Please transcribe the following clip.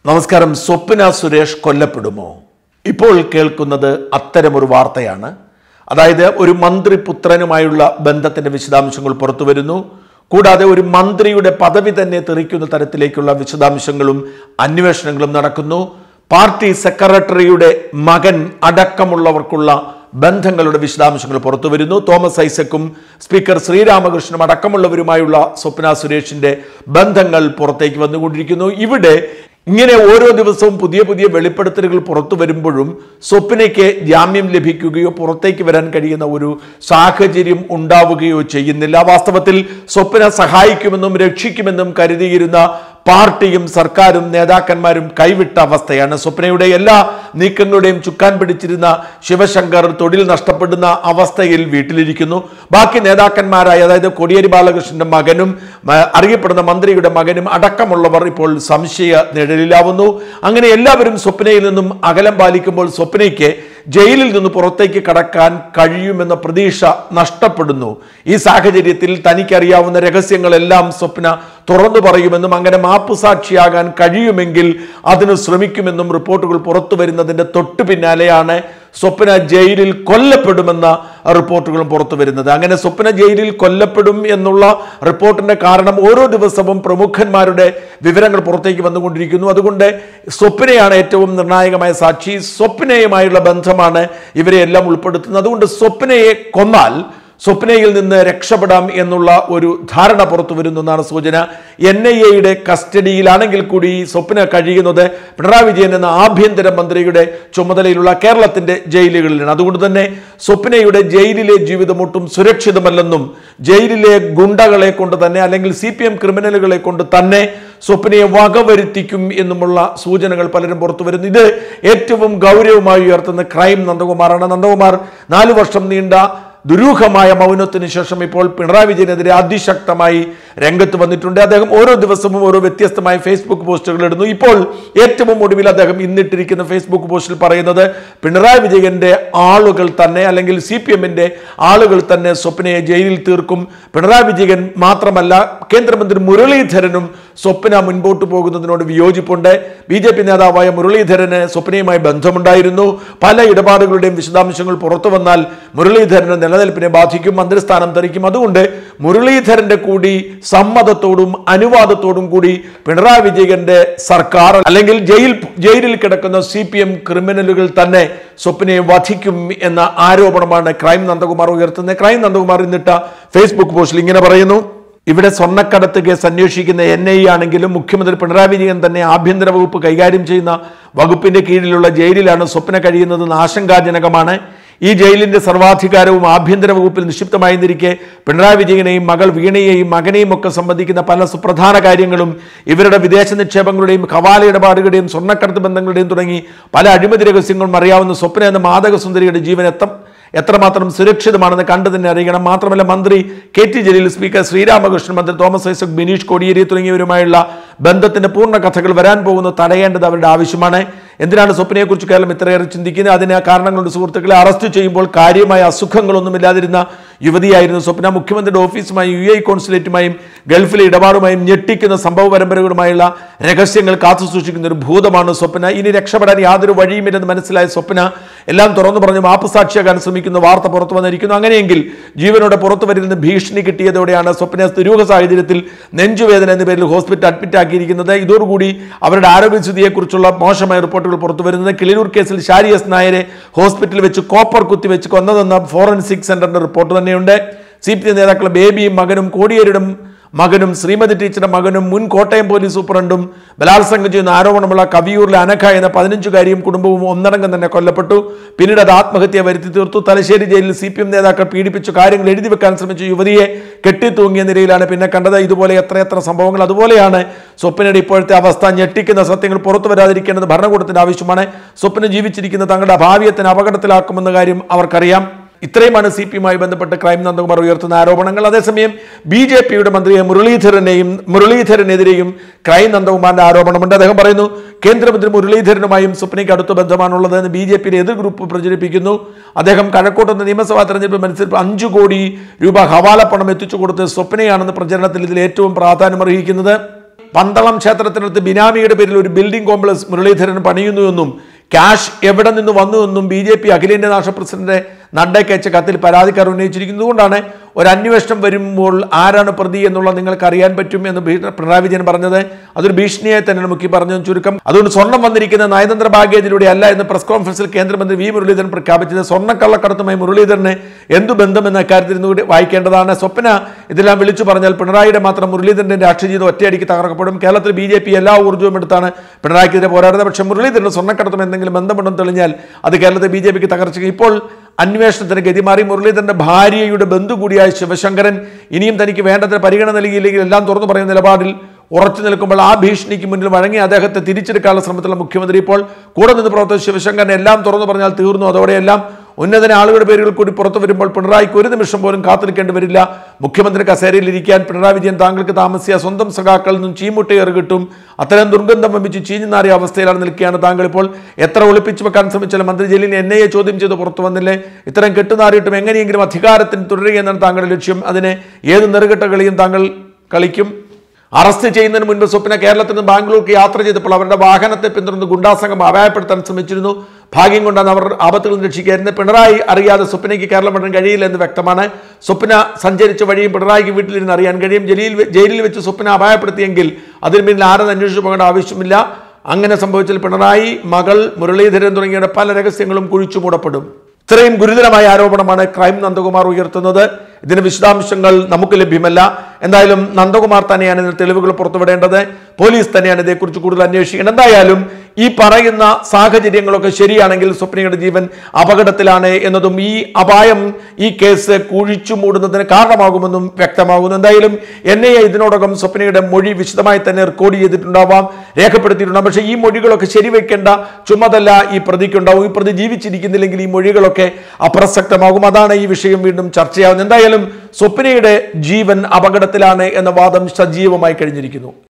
നമസ്കാരം. സ്വപ്ന സുരേഷ് കൊല്ലപ്പെടുമോ? ഇപ്പോൾ കേൾക്കുന്നത് അത്തരമൊരു വാർത്തയാണ്. അതായത് ഒരു മന്ത്രി പുത്രനുമായുള്ള ബന്ധത്തിന്റെ വിശദാംശങ്ങൾ പുറത്തു വരുന്നു. കൂടാതെ ഒരു മന്ത്രിയുടെ പദവി തന്നെ തെറിക്കുന്ന തരത്തിലേക്കുള്ള വിശദാംശങ്ങളും അന്വേഷണങ്ങളും നടക്കുന്നു. പാർട്ടി സെക്രട്ടറിയുടെ മകൻ അടക്കമുള്ളവർക്കുള്ള ബന്ധങ്ങളുടെ വിശദാംശങ്ങൾ പുറത്തു വരുന്നു. തോമസ് ഐസക്കും സ്പീക്കർ ശ്രീരാമകൃഷ്ണനും അടക്കമുള്ളവരുമായുള്ള സ്വപ്ന സുരേഷിന്റെ ബന്ധങ്ങൾ പുറത്തേക്ക് വന്നുകൊണ്ടിരിക്കുന്നു. ഇവിടെ ഇങ്ങനെ ഓരോ ദിവസവും പുതിയ പുതിയ വെളിപ്പെടുത്തലുകൾ പുറത്തു വരുമ്പോഴും സ്വപ്നയ്ക്ക് ജാമ്യം ലഭിക്കുകയോ പുറത്തേക്ക് വരാൻ കഴിയുന്ന ഒരു സാഹചര്യം ഉണ്ടാവുകയോ ചെയ്യുന്നില്ല. വാസ്തവത്തിൽ സ്വപ്ന സഹായിക്കുമെന്നും രക്ഷിക്കുമെന്നും കരുതിയിരുന്ന പാർട്ടിയും സർക്കാരും നേതാക്കന്മാരും കൈവിട്ട അവസ്ഥയാണ്. സ്വപ്നയുടെ എല്ലാ നീക്കങ്ങളുടെയും ചുക്കാൻ പിടിച്ചിരുന്ന ശിവശങ്കർ തൊഴിൽ നഷ്ടപ്പെടുന്ന അവസ്ഥയിൽ വീട്ടിലിരിക്കുന്നു. ബാക്കി നേതാക്കന്മാരായ അതായത് കോടിയേരി ബാലകൃഷ്ണന്റെ മകനും അറിയപ്പെടുന്ന മന്ത്രിയുടെ മകനും അടക്കമുള്ളവർ ഇപ്പോൾ സംശയ നിഴലിലാവുന്നു. അങ്ങനെ എല്ലാവരും സ്വപ്നയിൽ നിന്നും അകലം പാലിക്കുമ്പോൾ സ്വപ്നയ്ക്ക് ജയിലിൽ നിന്ന് പുറത്തേക്ക് കടക്കാൻ കഴിയുമെന്ന പ്രതീക്ഷ നഷ്ടപ്പെടുന്നു. ഈ സാഹചര്യത്തിൽ തനിക്കറിയാവുന്ന രഹസ്യങ്ങളെല്ലാം സ്വപ്ന തുറന്നു പറയുമെന്നും അങ്ങനെ മാപ്പുസാക്ഷിയാകാൻ കഴിയുമെങ്കിൽ അതിന് ശ്രമിക്കുമെന്നും റിപ്പോർട്ടുകൾ പുറത്തു വരുന്നതിന്റെ തൊട്ടു പിന്നാലെയാണ് സ്വപ്ന ജയിലിൽ കൊല്ലപ്പെടുമെന്ന റിപ്പോർട്ടുകളും പുറത്തു വരുന്നത്. അങ്ങനെ സ്വപ്ന ജയിലിൽ കൊല്ലപ്പെടും എന്നുള്ള റിപ്പോർട്ടിന്റെ കാരണം ഓരോ ദിവസവും പ്രമുഖന്മാരുടെ വിവരങ്ങൾ പുറത്തേക്ക് വന്നുകൊണ്ടിരിക്കുന്നു. അതുകൊണ്ട് സ്വപ്നയാണ് ഏറ്റവും നിർണായകമായ സാക്ഷി. സ്വപ്നയുമായുള്ള ബന്ധമാണ് ഇവരെ എല്ലാം ഉൾപ്പെടുത്തുന്നത്. അതുകൊണ്ട് സ്വപ്നയെ കൊന്നാൽ സ്വപ്നയിൽ നിന്ന് രക്ഷപ്പെടാം എന്നുള്ള ഒരു ധാരണ പുറത്തു വരുന്നെന്നാണ് സൂചന. NIA കസ്റ്റഡിയിലാണെങ്കിൽ കൂടി സ്വപ്ന കഴിയുന്നത് പിണറായി വിജയൻ എന്ന ആഭ്യന്തരമന്ത്രിയുടെ ചുമതലയിലുള്ള കേരളത്തിന്റെ ജയിലുകളിലാണ്. അതുകൊണ്ട് തന്നെ സ്വപ്നയുടെ ജയിലിലെ ജീവിതം ഒട്ടും സുരക്ഷിതമല്ലെന്നും ജയിലിലെ ഗുണ്ടകളെ കൊണ്ട് തന്നെ അല്ലെങ്കിൽ CPM ക്രിമിനലുകളെ കൊണ്ട് തന്നെ സ്വപ്നയെ വകവരുത്തിക്കും എന്നുമുള്ള സൂചനകൾ പലരും പുറത്തു വരുന്നു. ഇത് ഏറ്റവും ഗൗരവമായി ഉയർത്തുന്ന ക്രൈം നന്ദകുമാറാണ്. നന്ദകുമാർ 4 വർഷം നീണ്ട ദുരൂഹമായ മൗനത്തിന് ശേഷം ഇപ്പോൾ പിണറായി വിജയനെതിരെ അതിശക്തമായി രംഗത്ത് വന്നിട്ടുണ്ട്. അദ്ദേഹം ഓരോ ദിവസവും ഓരോ വ്യത്യസ്തമായ ഫേസ്ബുക്ക് പോസ്റ്റുകൾ ഇടുന്നു. ഇപ്പോൾ ഏറ്റവും ഒടുവിൽ അദ്ദേഹം ഇന്നിട്ടിരിക്കുന്ന ഫേസ്ബുക്ക് പോസ്റ്റിൽ പറയുന്നത് പിണറായി വിജയന്റെ ആളുകൾ തന്നെ അല്ലെങ്കിൽ CPMന്റെ ആളുകൾ തന്നെ സ്വപ്നയെ ജയിലിൽ തീർക്കും. പിണറായി വിജയൻ മാത്രമല്ല കേന്ദ്രമന്ത്രി മുരളീധരനും സ്വപ്ന മുൻപോട്ട് പോകുന്നതിനോട് വിയോജിപ്പുണ്ട്. BJP നേതാവായ മുരളീധരന് സ്വപ്നയുമായി ബന്ധമുണ്ടായിരുന്നു. പല ഇടപാടുകളുടെയും വിശദാംശങ്ങൾ പുറത്തു വന്നാൽ മുരളീധരന് നിലനിൽപ്പിനെ ബാധിക്കും, മന്ത്രിസ്ഥാനം തെറിക്കും. അതുകൊണ്ട് മുരളീധരന്റെ കൂടി സമ്മതത്തോടും അനുവാദത്തോടും കൂടി പിണറായി വിജയന്റെ സർക്കാർ അല്ലെങ്കിൽ ജയിലിൽ കിടക്കുന്ന CPM ക്രിമിനലുകൾ തന്നെ സ്വപ്നയെ വധിക്കും എന്ന ആരോപണമാണ് ക്രൈം നന്ദകുമാർ ഉയർത്തുന്നത്. ക്രൈം നന്ദകുമാർ ഇന്നിട്ട ഫേസ്ബുക്ക് പോസ്റ്റിൽ ഇങ്ങനെ പറയുന്നു: ഇവിടെ സ്വർണ്ണക്കടത്ത് കേസ് അന്വേഷിക്കുന്ന NIA ആണെങ്കിലും മുഖ്യമന്ത്രി പിണറായി വിജയൻ തന്നെ ആഭ്യന്തര വകുപ്പ് കൈകാര്യം ചെയ്യുന്ന വകുപ്പിന്റെ കീഴിലുള്ള ജയിലിലാണ് സ്വപ്ന കഴിയുന്നതെന്ന് ആശങ്കാജനകമാണ്. ഈ ജയിലിന്റെ സർവാധികാരവും ആഭ്യന്തര വകുപ്പിൽ നിക്ഷിപ്തമായിരിക്കെ പിണറായി വിജയനെയും മകൾ വീണയെയും മകനെയും ഒക്കെ സംബന്ധിക്കുന്ന പല സുപ്രധാന കാര്യങ്ങളും ഇവരുടെ വിദേശ നിക്ഷേപങ്ങളുടെയും ഹവാല ഇടപാടുകളുടെയും സ്വർണ്ണക്കടത്ത് ബന്ധങ്ങളുടെയും തുടങ്ങി പല അഴിമതി രഹസ്യങ്ങളും അറിയാവുന്ന സ്വപ്ന എന്ന മാദകസുന്ദരിയുടെ ജീവൻ എത്രമാത്രം സുരക്ഷിതമാണെന്ന് കണ്ടു തന്നെ അറിയണം. മാത്രമല്ല മന്ത്രി KT ജലീൽ, സ്പീക്കർ ശ്രീരാമകൃഷ്ണൻ, മന്ത്രി തോമസ് ഐസക്, ബിനീഷ് കോടിയേരി തുടങ്ങിയവരുമായുള്ള ബന്ധത്തിന്റെ പൂർണ്ണ കഥകൾ വരാൻ പോകുന്നത് തടയേണ്ടത് അവരുടെ ആവശ്യമാണ്. എന്തിനാണ് സ്വപ്നയെക്കുറിച്ച് കേരളം ഇത്രയേറെ ചിന്തിക്കുന്നത്? അതിന് കാരണങ്ങളുടെ സുഹൃത്തുക്കളെ അറസ്റ്റ് ചെയ്യുമ്പോൾ കാര്യമായ അസുഖങ്ങളൊന്നുമില്ലാതിരുന്ന യുവതിയായിരുന്നു സ്വപ്ന. മുഖ്യമന്ത്രിയുടെ ഓഫീസുമായും UAE കോൺസുലേറ്റുമായും ഗൾഫിലെ ഇടപാടുമായും ഞെട്ടിക്കുന്ന സംഭവ പരമ്പരകളുമായുള്ള രഹസ്യങ്ങൾ കാത്തുസൂക്ഷിക്കുന്ന ഒരു ഭൂതമാണ് സ്വപ്ന. ഇനി രക്ഷപ്പെടാൻ യാതൊരു വഴിയുമില്ലെന്ന് മനസ്സിലായ സ്വപ്ന എല്ലാം തുറന്നു പറഞ്ഞു മാപ്പുസാക്ഷിയാകാൻ ശ്രമിക്കുന്ന വാർത്ത പുറത്തു വന്നിരിക്കുന്നു. അങ്ങനെയെങ്കിൽ ജീവനോടെ പുറത്തു വരുന്ന ഭീഷണി കിട്ടിയതോടെയാണ് സ്വപ്ന ദുരൂഹ സാഹചര്യത്തിൽ നെഞ്ചുവേദന എന്ന പേരിൽ ഹോസ്പിറ്റൽ അഡ്മിറ്റ് ആക്കിയിരിക്കുന്നത്. ഇതോടുകൂടി അവരുടെ ആരോഗ്യസ്ഥിതിയെക്കുറിച്ചുള്ള മോശമായ റിപ്പോർട്ടുകൾ പുറത്തു വരുന്നത്. കിളിരൂർ കേസിൽ ഷാരി S നായരെ ഹോസ്പിറ്റലിൽ വെച്ച് കോപ്പർ കുത്തിവെച്ച് കൊന്നതെന്ന ഫോറൻസിക് സെന്ററിന്റെ റിപ്പോർട്ട് തന്നെയുണ്ട്. CPM നേതാക്കൾ ബേബിയും മകനും കോടിയേരിയുടെ മകനും ശ്രീമതി ടീച്ചറുടെ മകനും മുൻ കോട്ടയം പോലീസ് സൂപ്രണ്ടും ബലാത്സംഗം ചെയ്യുന്ന ആരോപണമുള്ള കവിയൂരിലെ അനഘ എന്ന 15-കാരിയും കുടുംബവും ഒന്നടങ്കം തന്നെ കൊല്ലപ്പെട്ടു. പിന്നീട് അത് ആത്മഹത്യ വരുത്തി തീർത്തു. തലശ്ശേരി ജയിലിൽ CPM നേതാക്കൾ പീഡിപ്പിച്ചു കാര്യങ്ങൾ എഴുതി വെക്കാൻ ശ്രമിച്ച യുവതിയെ കെട്ടിത്തൂങ്ങിയ നിലയിലാണ് പിന്നെ കണ്ടത്. ഇതുപോലെ എത്രയെത്ര സംഭവങ്ങൾ. അതുപോലെയാണ് സ്വപ്നയുടെ ഇപ്പോഴത്തെ അവസ്ഥ. ഞെട്ടിക്കുന്ന സത്യങ്ങൾ പുറത്തു വരാതിരിക്കേണ്ടത് ഭരണകൂടത്തിന്റെ ആവശ്യമാണ്. സ്വപ്ന ജീവിച്ചിരിക്കുന്ന തങ്ങളുടെ ഭാവിയത്തിന് അപകടത്തിലാക്കുമെന്ന കാര്യം അവർക്കറിയാം. ഇത്രയുമാണ് CPയുമായി ബന്ധപ്പെട്ട് ക്രൈം നന്ദകുമാർ ഉയർത്തുന്ന ആരോപണങ്ങൾ. അതേസമയം BJPയുടെ മന്ത്രിയെ മുരളീധരനെതിരെയും ക്രൈം നന്ദകുമാറിന്റെ ആരോപണമുണ്ട്. അദ്ദേഹം പറയുന്നു കേന്ദ്രമന്ത്രി മുരളീധരനുമായും സ്വപ്നയ്ക്ക് അടുത്ത ബന്ധമാണുള്ളതെന്ന് BJPയുടെ എതിർ ഗ്രൂപ്പ് പ്രചരിപ്പിക്കുന്നു. അദ്ദേഹം കഴക്കൂട്ടത്ത് നിയമസഭാ തെരഞ്ഞെടുപ്പ് മത്സരിപ്പ് 5 കോടി രൂപ ഹവാല പണം എത്തിച്ചു കൊടുത്ത് സ്വപ്നയാണെന്ന് പ്രചരണത്തിൽ ഇതിൽ ഏറ്റവും പ്രാധാന്യം അർഹിക്കുന്നത്. പന്തളം ക്ഷേത്രത്തിനടുത്ത് ബിനാമിയുടെ പേരിൽ ഒരു ബിൽഡിംഗ് കോംപ്ലക്സ് മുരളീധരൻ പണിയുന്നുവെന്നും ക്യാഷ് എവിടെ നിന്ന് വന്നുവെന്നും BJP അഖിലേന്ത്യാ നാഷണൽ പ്രസിഡന്റ് നഡ്ഡയ്ക്ക് അയച്ച കത്തിൽ പരാതിക്കാർ ഉന്നയിച്ചിരിക്കുന്നതുകൊണ്ടാണ് ഒരു അന്വേഷണം വരുമ്പോൾ ആരാണ് പ്രതി എന്നുള്ളത് നിങ്ങൾക്ക് അറിയാൻ പറ്റും എന്ന് പിണറായി വിജയൻ പറഞ്ഞത്. അതൊരു ഭീഷണിയെ തന്നെയാണ് മുഖ്യ പറഞ്ഞത് ചുരുക്കം. അതുകൊണ്ട് സ്വർണം വന്നിരിക്കുന്ന നയതന്ത്ര ബാഗേജിലൂടെ അല്ല എന്ന് പ്രസ് കോൺഫറൻസിൽ കേന്ദ്രമന്ത്രി V മുരളീധരൻ പ്രഖ്യാപിച്ചത്. സ്വർണ്ണക്കള്ളക്കടത്തുമായി മുരളീധരന് എന്തു ബന്ധമെന്ന കാര്യത്തിൽ കൂടി വായിക്കേണ്ടതാണ്. സ്വപ്ന ഇതെല്ലാം വിളിച്ചു പറഞ്ഞാൽ പിണറായിയുടെ മാത്രം മുരളീധരന്റെ രാഷ്ട്രീയ ജീവിതം ഒറ്റയടിക്ക് തകർക്കപ്പെടും. കേരളത്തിൽ BJP എല്ലാ ഊർജ്ജവും എടുത്താണ് പിണറായിക്കെതിരെ പോരാടുന്നത്. പക്ഷേ മുരളീധരന് സ്വർണ്ണക്കടത്തും എന്തെങ്കിലും ബന്ധമുണ്ടെന്ന് തെളിഞ്ഞാൽ അത് കേരളത്തെ BJPക്ക് തകർച്ച. ഇപ്പോൾ അന്വേഷണത്തിന് ഗതിമാറി. മുരളീധരന്റെ ഭാര്യയുടെ ബന്ധു കൂടിയായ ശിവശങ്കരൻ ഇനിയും തനിക്ക് വേണ്ടത്ര പരിഗണന നൽകിയില്ലെങ്കിൽ എല്ലാം തുറന്നു പറയുന്ന നിലപാടിൽ ഉറച്ചു നിൽക്കുമ്പോൾ ആ ഭീഷണിക്ക് മുന്നിൽ വഴങ്ങി അദ്ദേഹത്തെ തിരിച്ചെടുക്കാനുള്ള ശ്രമത്തിലുള്ള മുഖ്യമന്ത്രി ഇപ്പോൾ കൂടെ നിന്ന് പ്രവർത്തിച്ച ശിവശങ്കരൻ എല്ലാം തുറന്നു പറഞ്ഞാൽ തീർന്നു. അതോടെയെല്ലാം ഉന്നതന ആളുകളുടെ പേരുകൾ കൂടി പുറത്തു വരുമ്പോൾ പിണറായിക്ക് ഒരു നിമിഷം പോലും കാത്തിരിക്കേണ്ടി വരില്ല. മുഖ്യമന്ത്രി കസേരയിൽ ഇരിക്കാൻ പിണറായി വിജയൻ താങ്കൾക്ക് താമസിച്ച സ്വന്തം സഖാക്കളിൽ നിന്നും ചീമുട്ടയേറ് കിട്ടും. അത്തരം ദുർഗന്ധം വമ്പിച്ച് ചീഞ്ഞു നാറിയ അവസ്ഥയിലാണ് നിൽക്കുകയാണ് താങ്കൾ. ഇപ്പോൾ എത്ര ഒളിപ്പിച്ചു വെക്കാൻ ശ്രമിച്ചാലും മന്ത്രി ജലീലിനെ NIA ചോദ്യം ചെയ്ത് പുറത്തു വന്നില്ലേ? ഇത്തരം കെട്ടുനാറിയിട്ടും എങ്ങനെയെങ്കിലും അധികാരത്തിന് തുടരുകയെന്നാണ് താങ്കളുടെ ലക്ഷ്യം. അതിന് ഏത് നെറുകെട്ട കളിയും താങ്കൾ കളിക്കും. അറസ്റ്റ് ചെയ്യുന്നതിന് മുൻപ് സ്വപ്ന കേരളത്തിൽ നിന്ന് ബാംഗ്ലൂർക്ക് യാത്ര ചെയ്തപ്പോൾ അവരുടെ വാഹനത്തെ പിന്തുടർന്ന് ഗുണ്ടാസംഘം അപായപ്പെടുത്താൻ ശ്രമിച്ചിരുന്നു. ഭാഗ്യം കൊണ്ടാണ് അവർ ആപത്തുകൾ രക്ഷിക്കായിരുന്നു. പിണറായി അറിയാതെ സ്വപ്നയ്ക്ക് കേരളം വിടാൻ കഴിയില്ല എന്ന് വ്യക്തമാണ്. സ്വപ്ന സഞ്ചരിച്ച വഴിയും പിണറായിക്ക് വീട്ടിലിരുന്ന് അറിയാൻ കഴിയും. ജയിലിൽ വെച്ച് സ്വപ്ന അപായപ്പെടുത്തിയെങ്കിൽ അതിന് പിന്നിൽ ആരെന്ന് അന്വേഷിച്ചു പോകേണ്ട ആവശ്യമില്ല. അങ്ങനെ സംഭവിച്ചാൽ പിണറായി, മകൾ, മുരളീധരൻ തുടങ്ങിയ പല രഹസ്യങ്ങളും കുഴിച്ചു മൂടപ്പെടും. ഇത്രയും ഗുരുതരമായ ആരോപണമാണ് ക്രൈം നന്ദകുമാർ ഉയർത്തുന്നത്. ഇതിന് വിശദാംശങ്ങൾ നമുക്ക് ലഭ്യമല്ല. എന്തായാലും നന്ദകുമാർ തന്നെയാണ് ഇതിന് തെളിവുകൾ പുറത്തുവിടേണ്ടത്. പോലീസ് തന്നെയാണ് ഇതേക്കുറിച്ച് കൂടുതൽ അന്വേഷിക്കേണ്ടത്. എന്തായാലും ഈ പറയുന്ന സാഹചര്യങ്ങളൊക്കെ ശരിയാണെങ്കിൽ സ്വപ്നയുടെ ജീവൻ അപകടത്തിലാണ് എന്നതും ഈ അപായം ഈ കേസ് കുഴിച്ചു മൂടുന്നതിന് കാരണമാകുമെന്നും വ്യക്തമാകുന്നു. എന്തായാലും NIA ഇതിനോടകം സ്വപ്നയുടെ മൊഴി വിശദമായി തന്നെ റെക്കോർഡ് ചെയ്തിട്ടുണ്ടാവാം, രേഖപ്പെടുത്തിയിട്ടുണ്ടാവും. പക്ഷേ ഈ മൊഴികളൊക്കെ ശരിവെക്കേണ്ട ചുമതല ഈ പ്രതിക്കുണ്ടാവും. ഈ പ്രതി ജീവിച്ചിരിക്കുന്നില്ലെങ്കിൽ ഈ മൊഴികളൊക്കെ അപ്രസക്തമാകും. അതാണ് ഈ വിഷയം വീണ്ടും ചർച്ചയാവുന്നത്. എന്തായാലും സ്വപ്നയുടെ ജീവൻ അപകടത്തിലാണ് എന്ന വാദം സജീവമായി കഴിഞ്ഞിരിക്കുന്നു.